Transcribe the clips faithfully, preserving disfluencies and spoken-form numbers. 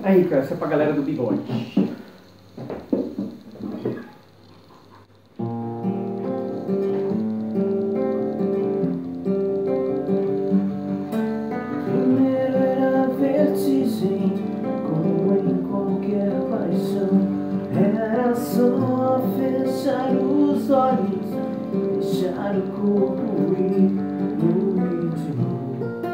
Aí, cara, essa é pra galera do bigode. Primeiro era vertigem, como em qualquer paixão. Era só fechar os olhos, deixar o corpo ir no ritmo.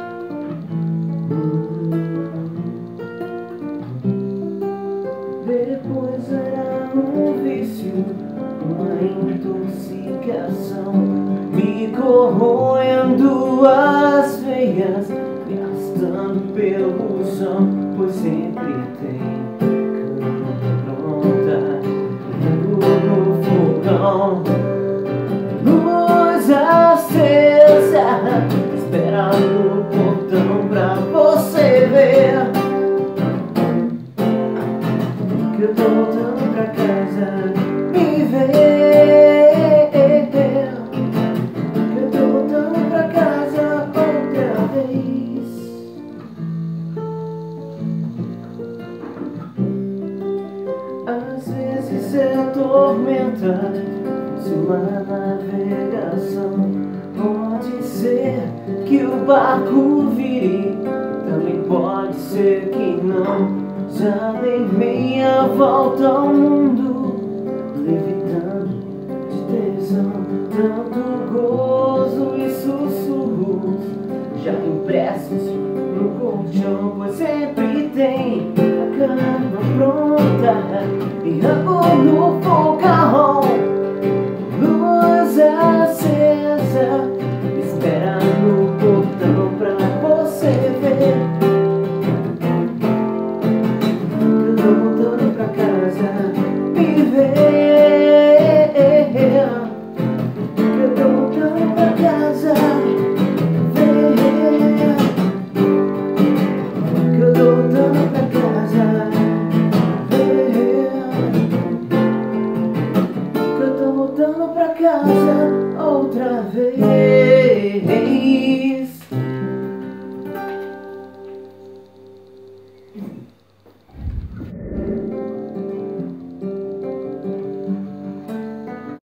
Depois era um vício, uma intoxicação, me corroendo as veias, gastando pelo chão, pois sempre tem cama pronta, no fogão, luz acesa, espera no portão pra você ver que eu tô voltando pra casa me ver, que eu tô voltando pra casa outra vez. Às vezes é tormenta de uma navegação. Pode ser que o barco vire, também pode ser que não. Já dei meia volta ao mundo, levitando de tesão, tanto gozo e sussurros já impressos no colchão, pois sempre tem a cama pronta e amor no fogão.